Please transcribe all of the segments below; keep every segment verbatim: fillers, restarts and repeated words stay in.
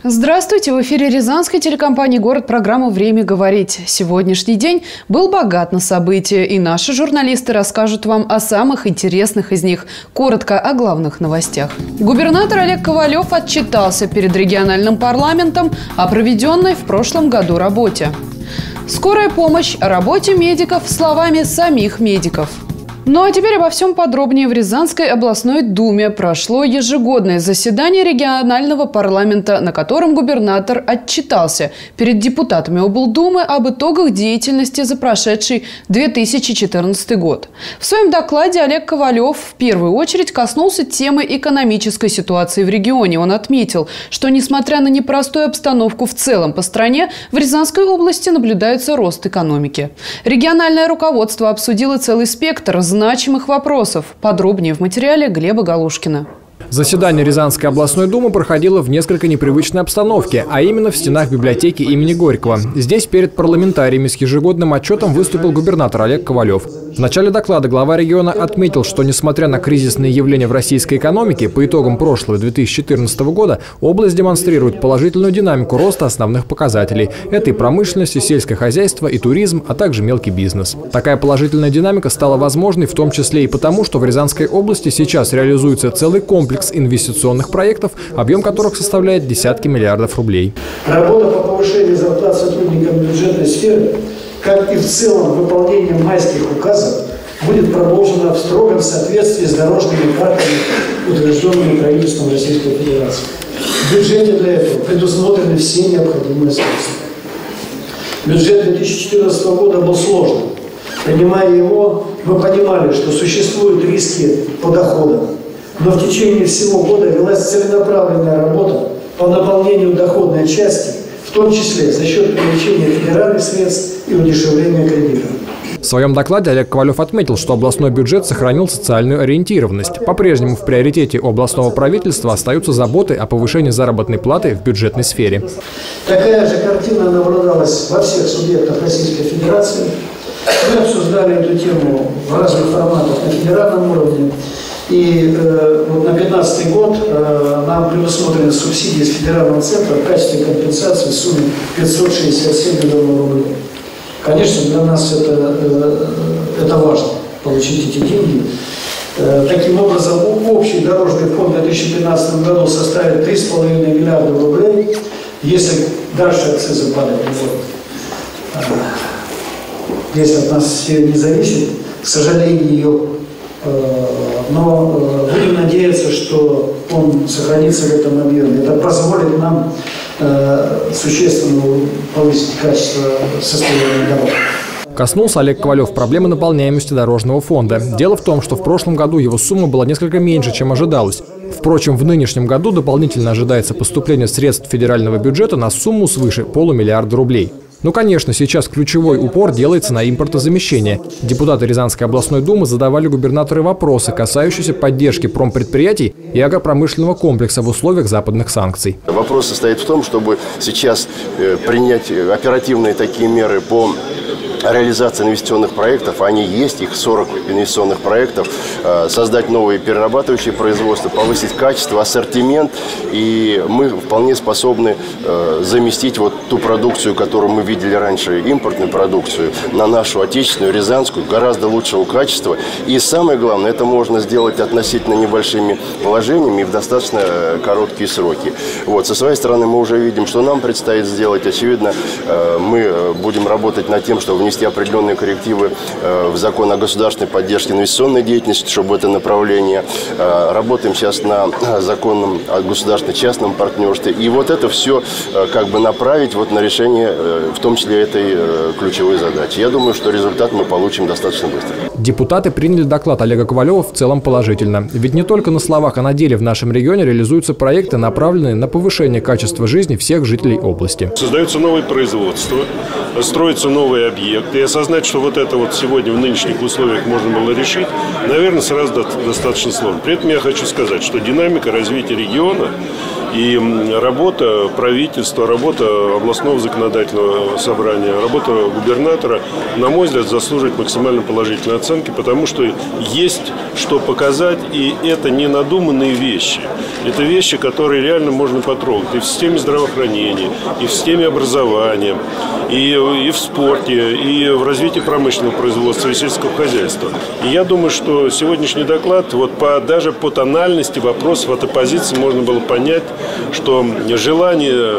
Здравствуйте! В эфире Рязанской телекомпании «Город» программа «Время говорить». Сегодняшний день был богат на события, и наши журналисты расскажут вам о самых интересных из них. Коротко о главных новостях. Губернатор Олег Ковалев отчитался перед региональным парламентом о проведенной в прошлом году работе. Скорая помощь о работе медиков словами самих медиков. Ну а теперь обо всем подробнее. В Рязанской областной думе прошло ежегодное заседание регионального парламента, на котором губернатор отчитался перед депутатами облдумы об итогах деятельности за прошедший две тысячи четырнадцатый год. В своем докладе Олег Ковалев в первую очередь коснулся темы экономической ситуации в регионе. Он отметил, что несмотря на непростую обстановку в целом по стране, в Рязанской области наблюдается рост экономики. Региональное руководство обсудило целый спектр значимых вопросов. Подробнее в материале Глеба Галушкина. Заседание Рязанской областной думы проходило в несколько непривычной обстановке, а именно в стенах библиотеки имени Горького. Здесь перед парламентариями с ежегодным отчетом выступил губернатор Олег Ковалев. В начале доклада глава региона отметил, что несмотря на кризисные явления в российской экономике, по итогам прошлого две тысячи четырнадцатого года область демонстрирует положительную динамику роста основных показателей. Это и промышленность, и сельское хозяйство, и туризм, а также мелкий бизнес. Такая положительная динамика стала возможной в том числе и потому, что в Рязанской области сейчас реализуется целый комплекс инвестиционных проектов, объем которых составляет десятки миллиардов рублей. Работа по повышению зарплат сотрудникам бюджетной сферы, как и в целом выполнение майских указов, будет продолжена в строгом соответствии с дорожными картами, утвержденными правительством Российской Федерации. В бюджете для этого предусмотрены все необходимые средства. Бюджет две тысячи четырнадцатого года был сложным. Принимая его, мы понимали, что существуют риски по доходам. Но в течение всего года велась целенаправленная работа по наполнению доходной части, в том числе за счет привлечения федеральных средств и удешевления кредитов. В своем докладе Олег Ковалев отметил, что областной бюджет сохранил социальную ориентированность. По-прежнему в приоритете у областного правительства остаются заботы о повышении заработной платы в бюджетной сфере. Такая же картина наблюдалась во всех субъектах Российской Федерации. Мы обсуждали эту тему в разных форматах на федеральном уровне. И э, вот на две тысячи пятнадцатый год э, нам предусмотрены субсидии с федерального центра в качестве компенсации в сумме пятьсот шестьдесят семь миллионов рублей. Конечно, для нас это, э, это важно, получить эти деньги. Э, таким образом, общий дорожный фонд в две тысячи пятнадцатом году составит три с половиной миллиарда рублей, если дальше акцизы падают. Э, если от нас все не зависит, к сожалению, ее но будем надеяться, что он сохранится в этом объеме. Это позволит нам э, существенно повысить качество состояния дорог. Коснулся Олег Ковалев проблемы наполняемости дорожного фонда. Дело в том, что в прошлом году его сумма была несколько меньше, чем ожидалось. Впрочем, в нынешнем году дополнительно ожидается поступление средств федерального бюджета на сумму свыше полумиллиарда рублей. Ну, конечно, сейчас ключевой упор делается на импортозамещение. Депутаты Рязанской областной думы задавали губернатору вопросы, касающиеся поддержки промпредприятий и агропромышленного комплекса в условиях западных санкций. Вопрос состоит в том, чтобы сейчас принять оперативные такие меры по реализации инвестиционных проектов, они есть, их сорок инвестиционных проектов, создать новые перерабатывающие производства, повысить качество, ассортимент, и мы вполне способны заместить вот ту продукцию, которую мы видели раньше, импортную продукцию, на нашу отечественную, рязанскую, гораздо лучшего качества. И самое главное, это можно сделать относительно небольшими вложениями и в достаточно короткие сроки. Вот, со своей стороны мы уже видим, что нам предстоит сделать. Очевидно, мы будем работать над тем, чтобы внести определенные коррективы в закон о государственной поддержке инвестиционной деятельности, чтобы это направление. Работаем сейчас на законном о государственно-частном партнерстве. И вот это все как бы направить вот на решение, в том числе этой ключевой задачи. Я думаю, что результат мы получим достаточно быстро. Депутаты приняли доклад Олега Ковалева в целом положительно. Ведь не только на словах, а на деле в нашем регионе реализуются проекты, направленные на повышение качества жизни всех жителей области. Создается новое производство, строятся новые объекты. И осознать, что вот это вот сегодня в нынешних условиях можно было решить, наверное, сразу достаточно сложно. При этом я хочу сказать, что динамика развития региона И работа правительства, работа областного законодательного собрания, работа губернатора, на мой взгляд, заслуживает максимально положительной оценки, потому что есть что показать, и это не надуманные вещи. Это вещи, которые реально можно потрогать и в системе здравоохранения, и в системе образования, и, и в спорте, и в развитии промышленного производства и сельского хозяйства. И я думаю, что сегодняшний доклад, вот по, даже по тональности вопросов от оппозиции можно было понять, что желание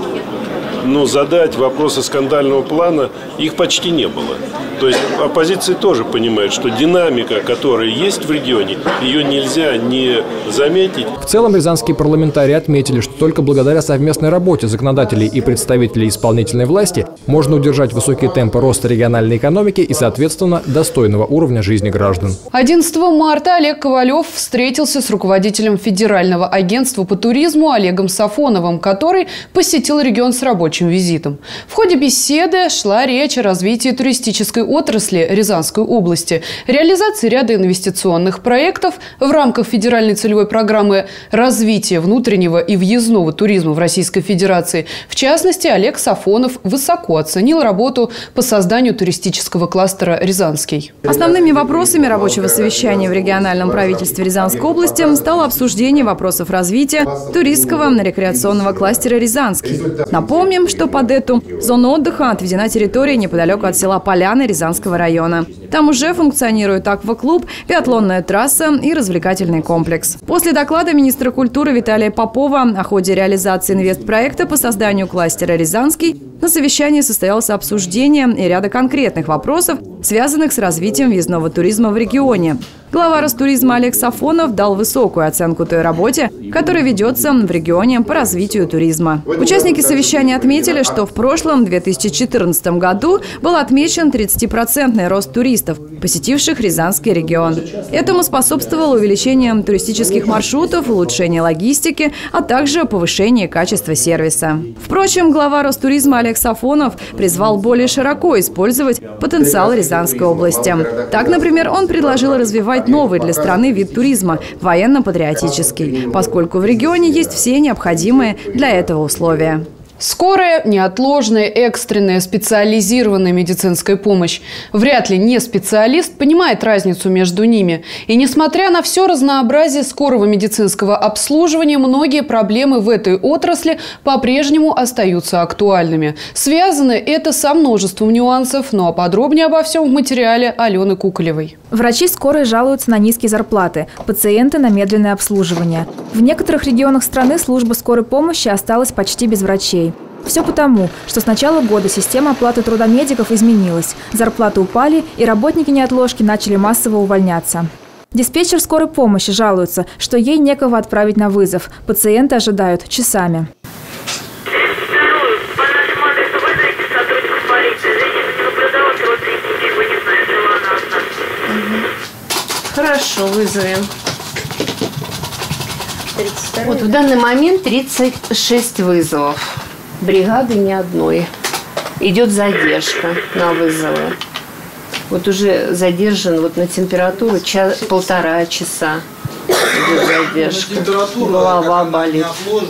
ну, задать вопросы скандального плана, их почти не было. То есть оппозиция тоже понимает, что динамика, которая есть в регионе, ее нельзя не заметить. В целом рязанские парламентарии отметили, что только благодаря совместной работе законодателей и представителей исполнительной власти можно удержать высокие темпы роста региональной экономики и, соответственно, достойного уровня жизни граждан. одиннадцатого марта Олег Ковалев встретился с руководителем Федерального агентства по туризму Олегом Сафоновым, который посетил регион с рабочим визитом. В ходе беседы шла речь о развитии туристической отрасли Рязанской области, реализации ряда инвестиционных проектов в рамках федеральной целевой программы развития внутреннего и въездного туризма в Российской Федерации. В частности, Олег Сафонов высоко оценил работу по созданию туристического кластера «Рязанский». Основными вопросами рабочего совещания в региональном правительстве Рязанской области стало обсуждение вопросов развития туристского рекреационного кластера «Рязанский». Напомним, что под эту зону отдыха отведена территория неподалеку от села Поляны Рязанского района. Там уже функционирует акваклуб, биатлонная трасса и развлекательный комплекс. После доклада министра культуры Виталия Попова о ходе реализации инвестпроекта по созданию кластера «Рязанский» на совещании состоялось обсуждение и ряда конкретных вопросов, связанных с развитием въездного туризма в регионе. Глава Ростуризма Олег Сафонов дал высокую оценку той работе, которая ведется в регионе по развитию туризма. Участники совещания отметили, что в прошлом две тысячи четырнадцатом году был отмечен тридцатипроцентный рост туристов, посетивших Рязанский регион. Этому способствовало увеличение туристических маршрутов, улучшение логистики, а также повышение качества сервиса. Впрочем, глава Ростуризма Олег Сафонов призвал более широко использовать потенциал Рязанской области. Так, например, он предложил развивать новый для страны вид туризма – военно-патриотический, поскольку в регионе есть все необходимые для этого условия. Скорая, неотложная, экстренная, специализированная медицинская помощь. Вряд ли не специалист понимает разницу между ними. И несмотря на все разнообразие скорого медицинского обслуживания, многие проблемы в этой отрасли по-прежнему остаются актуальными. Связано это со множеством нюансов, ну а подробнее обо всем в материале Алены Куколевой. Врачи скорой жалуются на низкие зарплаты, пациенты на медленное обслуживание. В некоторых регионах страны служба скорой помощи осталась почти без врачей. Все потому, что с начала года система оплаты труда медиков изменилась, зарплаты упали и работники неотложки начали массово увольняться. Диспетчер скорой помощи жалуется, что ей некого отправить на вызов. Пациенты ожидают часами. Хорошо, вызовем. Вот в данный момент тридцать шесть вызовов. Бригады ни одной. Идет задержка на вызовы. Вот уже задержан вот на температуру час, полтора часа. Идет задержка. Голова болит.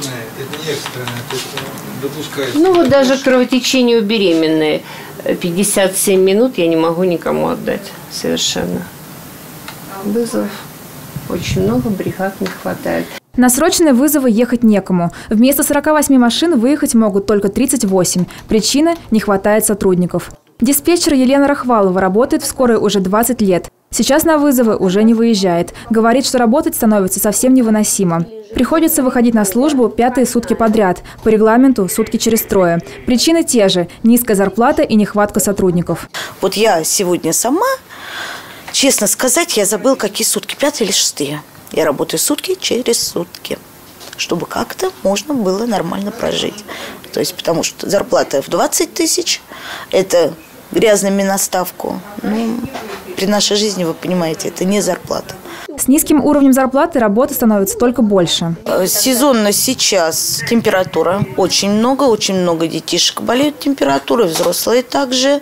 Ну вот даже к кровотечению беременной пятьдесят семь минут я не могу никому отдать совершенно. Вызов очень много, бригад не хватает. На срочные вызовы ехать некому. Вместо сорока восьми машин выехать могут только тридцать восемь. Причина – не хватает сотрудников. Диспетчер Елена Рахвалова работает в скорой уже двадцать лет. Сейчас на вызовы уже не выезжает. Говорит, что работать становится совсем невыносимо. Приходится выходить на службу пятые сутки подряд. По регламенту сутки через трое. Причины те же – низкая зарплата и нехватка сотрудников. Вот я сегодня сама, честно сказать, я забыла, какие сутки, пятые или шестые. Я работаю сутки через сутки, чтобы как-то можно было нормально прожить. То есть, потому что зарплата в двадцать тысяч, это грязными на ставку. Ну, при нашей жизни, вы понимаете, это не зарплата. С низким уровнем зарплаты работы становится только больше. Сезонно сейчас температура очень много, очень много детишек болеют температурой, взрослые также,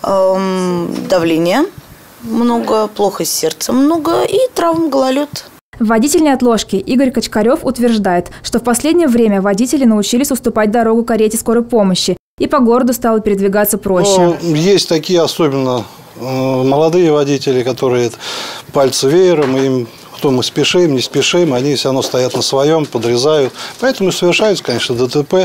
эм, давление много, плохо с сердцем много и травм, гололед. Водитель неотложки Игорь Качкарев утверждает, что в последнее время водители научились уступать дорогу карете скорой помощи, и по городу стало передвигаться проще. Ну, есть такие особенно э, молодые водители, которые пальцы веером, им кто мы спешим, не спешим, они все равно стоят на своем, подрезают. Поэтому и совершаются, конечно, ДТП.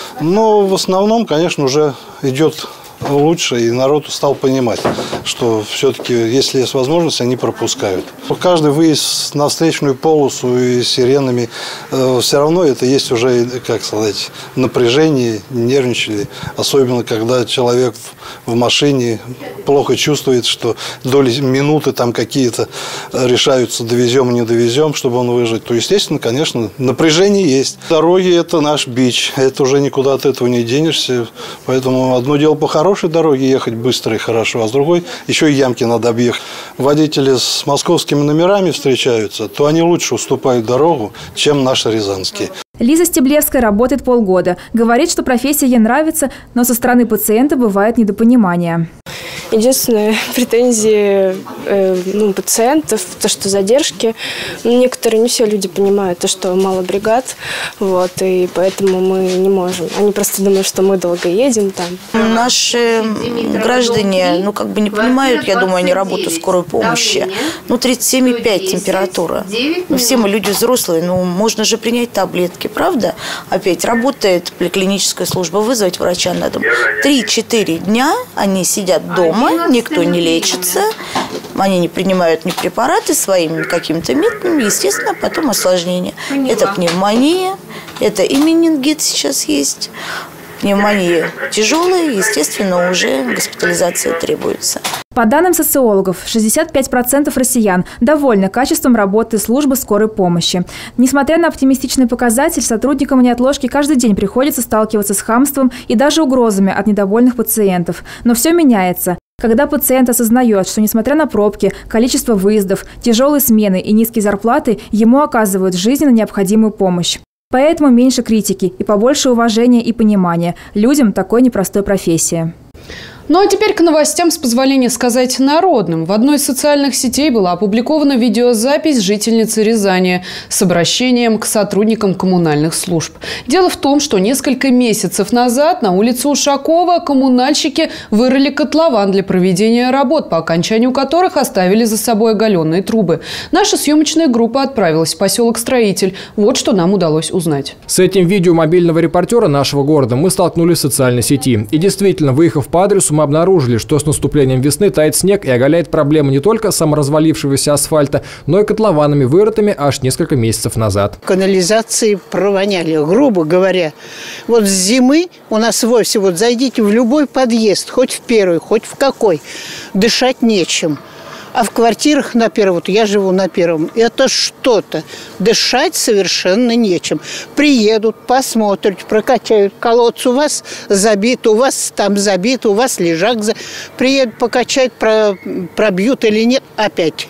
Но в основном, конечно, уже идет лучше, и народ стал понимать, что все-таки, если есть возможность, они пропускают. Каждый выезд на встречную полосу и сиренами, э, все равно это есть уже, как сказать, напряжение, нервничали. Особенно, когда человек в, в машине плохо чувствует, что доли минуты там какие-то решаются, довезем, не довезем, чтобы он выжить. То, естественно, конечно, напряжение есть. Дороги – это наш бич, это уже никуда от этого не денешься. Поэтому одно дело по-хорошему, хорошей дороги ехать быстро и хорошо, а с другой еще и ямки надо объехать. Водители с московскими номерами встречаются, то они лучше уступают дорогу, чем наши рязанские. Лиза Стеблевская работает полгода. Говорит, что профессия ей нравится, но со стороны пациента бывает недопонимание. Единственная претензия э, ну, пациентов, то, что задержки. Некоторые, не все люди понимают, то, что мало бригад, вот, и поэтому мы не можем. Они просто думают, что мы долго едем там. Наши граждане, ну, как бы не понимают, я думаю, они работу скорой помощи. Ну, тридцать семь и пять температура. Ну, все мы люди взрослые, ну, можно же принять таблетки, правда? Опять работает поликлиническая служба, вызвать врача на дом. три-четыре дня они сидят дома. Никто не лечится, они не принимают ни препараты своими какими-то методами, естественно, потом осложнения. Это пневмония, это и менингит сейчас есть. Пневмония тяжелая, естественно, уже госпитализация требуется. По данным социологов, шестьдесят пять процентов россиян довольны качеством работы службы скорой помощи. Несмотря на оптимистичный показатель, сотрудникам неотложки каждый день приходится сталкиваться с хамством и даже угрозами от недовольных пациентов. Но все меняется. Когда пациент осознает, что несмотря на пробки, количество выездов, тяжелые смены и низкие зарплаты, ему оказывают жизненно необходимую помощь. Поэтому меньше критики и побольше уважения и понимания людям такой непростой профессии. Ну а теперь к новостям, с позволения сказать, народным. В одной из социальных сетей была опубликована видеозапись жительницы Рязани с обращением к сотрудникам коммунальных служб. Дело в том, что несколько месяцев назад на улице Ушакова коммунальщики вырыли котлован для проведения работ, по окончанию которых оставили за собой оголенные трубы. Наша съемочная группа отправилась в поселок Строитель. Вот что нам удалось узнать. С этим видео мобильного репортера нашего города мы столкнулись в социальной сети. И действительно, выехав по адресу, мы обнаружили, что с наступлением весны тает снег и оголяет проблему не только саморазвалившегося асфальта, но и котлованами, вырытыми аж несколько месяцев назад. Канализации провоняли, грубо говоря. Вот с зимы у нас вовсе, вот зайдите в любой подъезд, хоть в первый, хоть в какой, дышать нечем. А в квартирах на первом, вот я живу на первом, это что-то. Дышать совершенно нечем. Приедут, посмотрят, прокачают. Колодец у вас забит, у вас там забит, у вас лежак забит. Приедут, покачают, про, пробьют или нет, опять.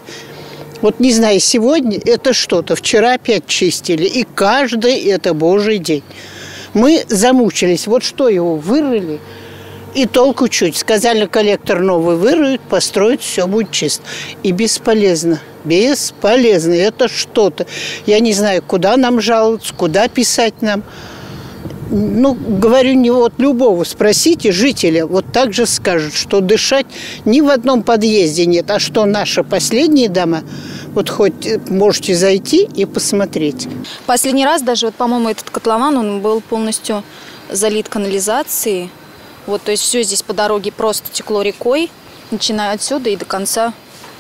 Вот не знаю, сегодня это что-то. Вчера опять чистили. И каждый это божий день. Мы замучились. Вот что его вырыли. И толку чуть. Сказали, коллектор новый выруют, построят, все будет чисто. И бесполезно. Бесполезно. Это что-то. Я не знаю, куда нам жаловаться, куда писать нам. Ну, говорю, не вот любого спросите, жителя, вот так же скажут, что дышать ни в одном подъезде нет. А что наши последние дома, вот хоть можете зайти и посмотреть. Последний раз даже, вот, по-моему, этот котлован, он был полностью залит канализацией. Вот, то есть все здесь по дороге просто текло рекой, начиная отсюда и до конца.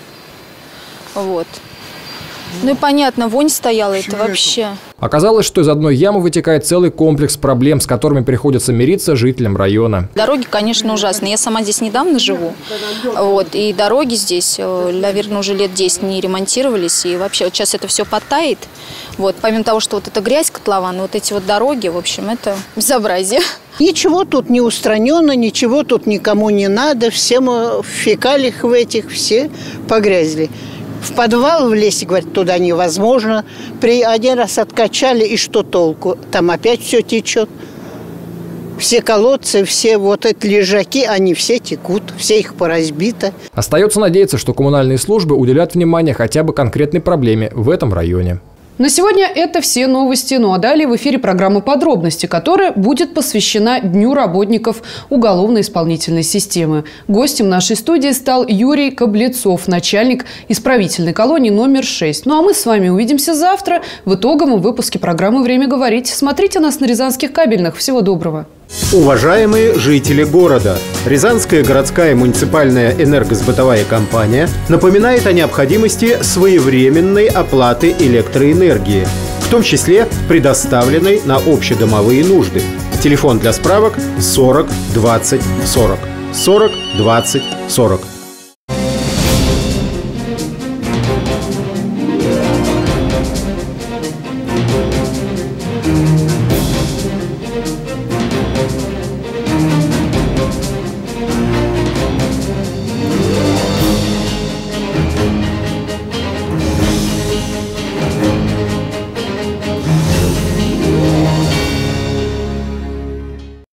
Вот. Ну и понятно, вонь стояла, это вообще. Оказалось, что из одной ямы вытекает целый комплекс проблем, с которыми приходится мириться жителям района. Дороги, конечно, ужасные. Я сама здесь недавно живу. Вот, и дороги здесь, наверное, уже лет десять не ремонтировались. И вообще вот сейчас это все подтает. Вот, помимо того, что вот эта грязь, котлован, вот эти вот дороги, в общем, это безобразие. Ничего тут не устранено, ничего тут никому не надо. Все мы в фекалиях в этих, все погрязли. В подвал влезть, говорят, туда невозможно. При один раз откачали, и что толку? Там опять все течет. Все колодцы, все вот эти лежаки, они все текут, все их поразбито. Остается надеяться, что коммунальные службы уделят внимание хотя бы конкретной проблеме в этом районе. На сегодня это все новости. Ну а далее в эфире программа «Подробности», которая будет посвящена Дню работников уголовно-исполнительной системы. Гостем нашей студии стал Юрий Коблецов, начальник исправительной колонии номер шесть. Ну а мы с вами увидимся завтра в итоговом выпуске программы «Время говорить». Смотрите нас на рязанских кабельных. Всего доброго. Уважаемые жители города, Рязанская городская муниципальная энергосбытовая компания напоминает о необходимости своевременной оплаты электроэнергии, в том числе предоставленной на общедомовые нужды. Телефон для справок сорок двадцать сорок. сорок двадцать сорок.